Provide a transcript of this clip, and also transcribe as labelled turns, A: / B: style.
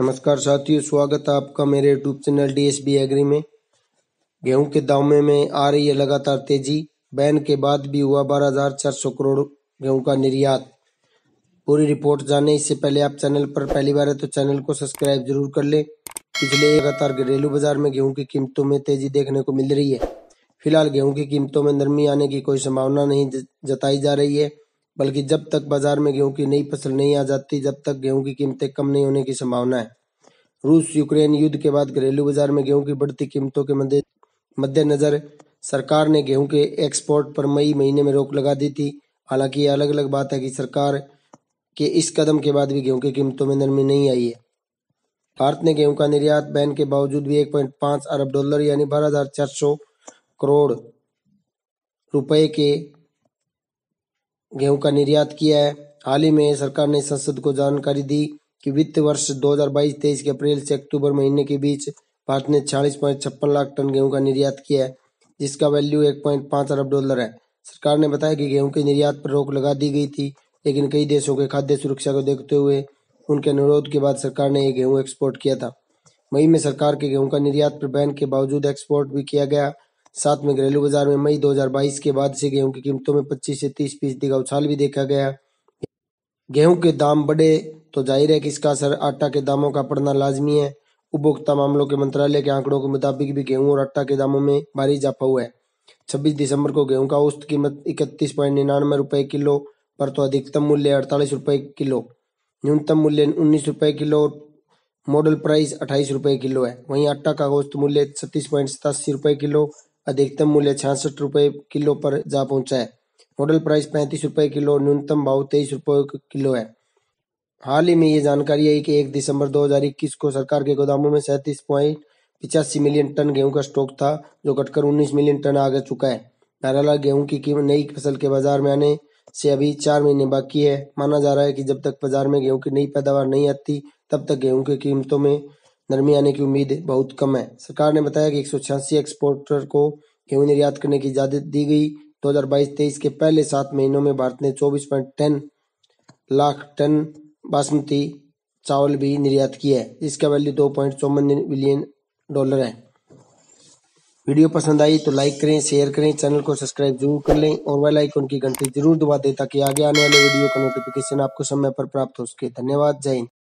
A: नमस्कार साथियों, स्वागत है आपका मेरे यूट्यूब चैनल डीएसबी एग्री में। गेहूं के दामों में आ रही है लगातार तेजी। बैन के बाद भी हुआ 12,400 करोड़ गेहूं का निर्यात। पूरी रिपोर्ट जाने इससे पहले आप चैनल पर पहली बार है तो चैनल को सब्सक्राइब जरूर कर ले। पिछले लगातार घरेलू बाजार में गेहूं की कीमतों में तेजी देखने को मिल रही है। फिलहाल गेहूं की कीमतों में नरमी आने की कोई संभावना नहीं जताई जा रही है, बल्कि जब तक बाजार में गेहूं की नई फसल नहीं आ जाती तब तक गेहूं की कीमतें कम नहीं होने की संभावना है। रूस यूक्रेन युद्ध के बाद घरेलू बाजार में गेहूं की बढ़ती कीमतों के मद्देनजर सरकार ने गेहूं के एक्सपोर्ट पर मई महीने में रोक लगा दी थी। हालांकि ये अलग अलग बात है कि सरकार के इस कदम के बाद भी गेहूं की कीमतों में नरमी नहीं आई है। भारत ने गेहूं का निर्यात बैन के बावजूद भी 1.5 अरब डॉलर यानी 12,400 करोड़ रुपए के गेहूं का निर्यात किया है। हाल ही में सरकार ने संसद को जानकारी दी कि वित्त वर्ष 2022-23 के अप्रैल से अक्टूबर महीने के बीच भारत ने 46.56 लाख टन गेहूं का निर्यात किया है, जिसका वैल्यू 1.5 अरब डॉलर है। सरकार ने बताया कि गेहूं के निर्यात पर रोक लगा दी गई थी, लेकिन कई देशों के खाद्य सुरक्षा को देखते हुए उनके अनुरोध के बाद सरकार ने ये गेहूं एक्सपोर्ट किया था। मई में सरकार के गेहूं का निर्यात पर बैन के बावजूद एक्सपोर्ट भी किया गया। साथ में घरेलू बाजार में मई 2022 के बाद से गेहूं की कीमतों में 25 से 30% का उछाल भी देखा गया। गेहूं के दाम बढ़े तो जाहिर है कि इसका असर आटा के दामों का पड़ना लाजमी है। उपभोक्ता मामलों के मंत्रालय के आंकड़ों के मुताबिक भी गेहूं और आटा के दामों में भारी इजाफा हुआ है। 26 दिसंबर को गेहूं का औसत कीमत 31.99 रुपए किलो पर तो अधिकतम मूल्य 48 रुपए किलो, न्यूनतम मूल्य 19 रुपए किलो और मॉडल प्राइस 28 रुपए किलो है। वहीं आटा का औसत मूल्य 36.87 रुपए किलो, अधिकतम मूल्य 66 रुपए किलो पर जा पहुंचा है। मॉडल प्राइस 35 रुपए किलो, न्यूनतम भाव 23 रुपए किलो है। हाल ही में ये जानकारी आई कि 1 दिसंबर 2021 को सरकार के गोदामों में 37.85 मिलियन टन गेहूं का स्टॉक था, जो घटकर 19 मिलियन टन आ चुका है। बहरहाल गेहूं की कीमत नई फसल के बाजार में आने से अभी 4 महीने बाकी है। माना जा रहा है कि जब तक बाजार में गेहूं की नई पैदावार नहीं आती तब तक गेहूं की कीमतों में नरमी आने की उम्मीद बहुत कम है। सरकार ने बताया कि 186 एक्सपोर्टर को गेहूं निर्यात करने की इजाजत दी गई। 2022-23 के पहले 7 महीनों में भारत ने 24.10 लाख टन बासमती चावल भी निर्यात किया है, जिसका वैल्यू 2.54 बिलियन डॉलर है। वीडियो पसंद आई तो लाइक करें, शेयर करें, चैनल को सब्सक्राइब जरूर कर लें और बेल आइकन की घंटी जरूर दबा दें ताकि आगे आने वाले वीडियो का नोटिफिकेशन आपको समय पर प्राप्त हो सके। धन्यवाद। जय हिंद।